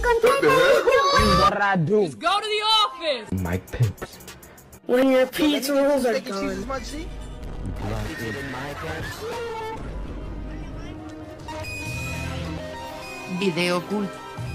What I do? Just go to the office! Mike Pence. When your pizza rolls are gone. Video cult.